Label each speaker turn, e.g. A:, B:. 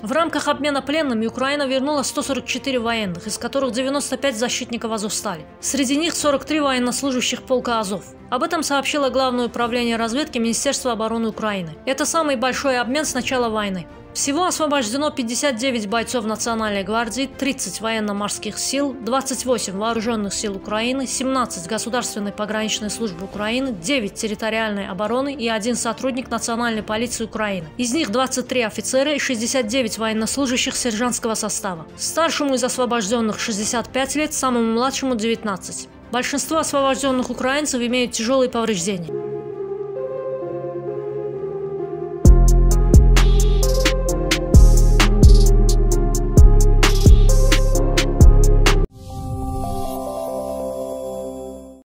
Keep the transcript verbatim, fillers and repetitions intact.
A: В рамках обмена пленными Украина вернула сто сорок четыре военных, из которых девяносто пять защитников Азовстали. Среди них сорок три военнослужащих полка Азов. Об этом сообщило Главное управление разведки Министерства обороны Украины. Это самый большой обмен с начала войны. Всего освобождено пятьдесят девять бойцов Национальной гвардии, тридцать военно-морских сил, двадцать восемь вооруженных сил Украины, семнадцать Государственной пограничной службы Украины, девять территориальной обороны и один сотрудник Национальной полиции Украины. Из них двадцать три офицера и шестьдесят девять военнослужащих сержантского состава. Старшему из освобожденных шестьдесят пять лет, самому младшему девятнадцать. Большинство освобожденных украинцев имеют тяжелые повреждения.